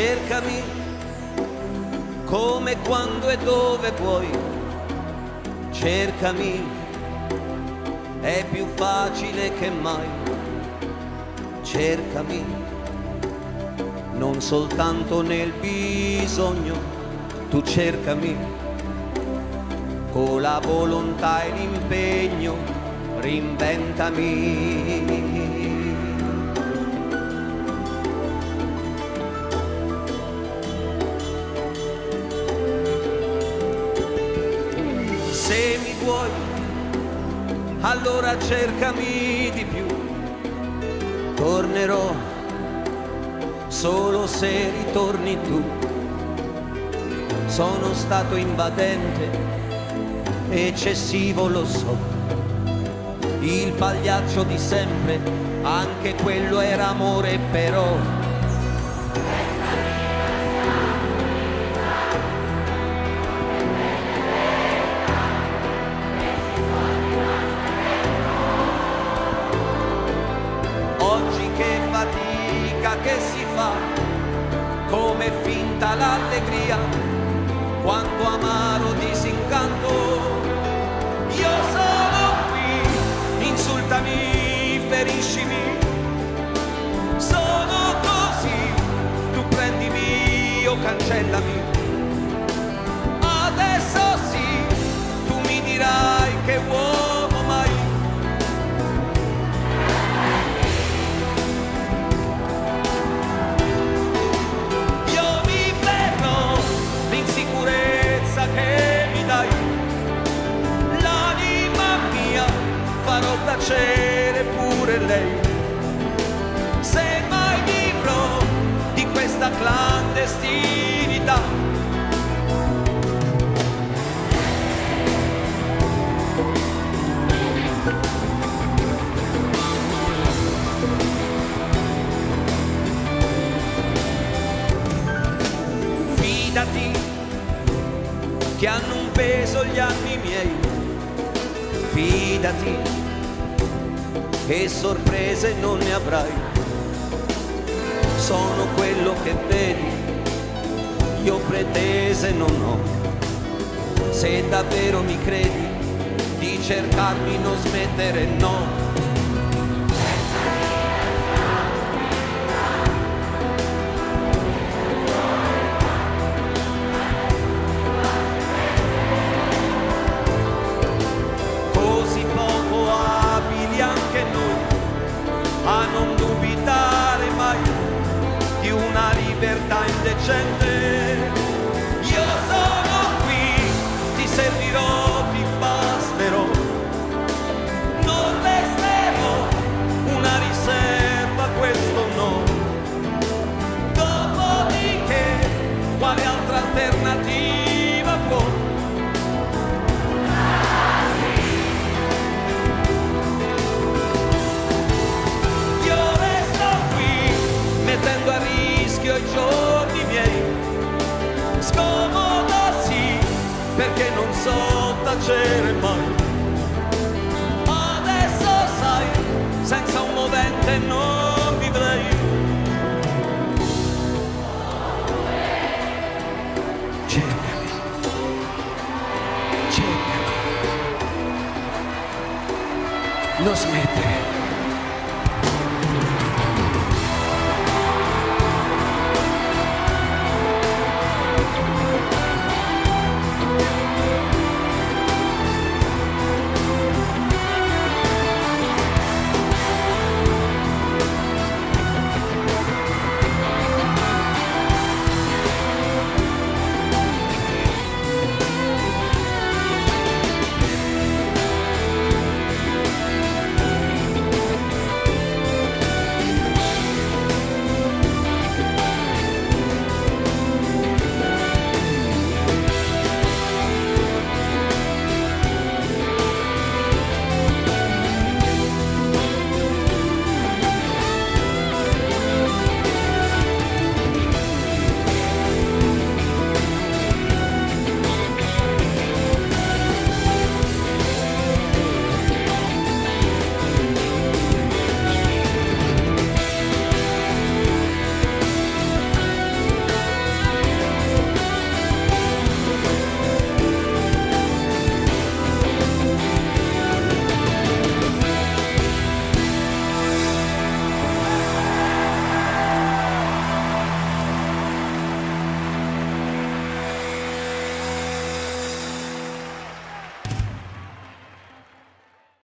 cercami come, quando e dove vuoi, cercami, è più facile che mai, cercami, non soltanto nel bisogno, tu cercami, con la volontà e l'impegno, reinventami. Se mi vuoi, allora cercami di più. Tornerò solo se ritorni tu. Sono stato invadente, eccessivo lo so. Il pagliaccio di sempre, anche quello era amore, però. Che si fa, come finta l'allegria, quanto amaro disincanto. Io sono qui, insultami, feriscimi, sono così, tu prendimi o cancellami. Adesso sì, tu mi dirai che uomo mai. Che mi dai, l'anima mia, farò tacere pure lei, se mai vivrò di questa clandestinità. Fidati che hanno un peso gli anni miei, fidati che sorprese non ne avrai. Sono quello che vedi, io pretese non ho. Se davvero mi credi, di cercarmi non smettere, no. A non dubitare mai di una libertà indecente. Io sono qui, ti servirò, ti basterò, non resterò una riserva, questo no. Dopodiché, quale altra alternativa può? Mettendo a rischio i giorni miei, scomoda sì, perché non so tacere mai. Adesso sai, senza un movente non vivrei. Cercami, cercami, non smettere.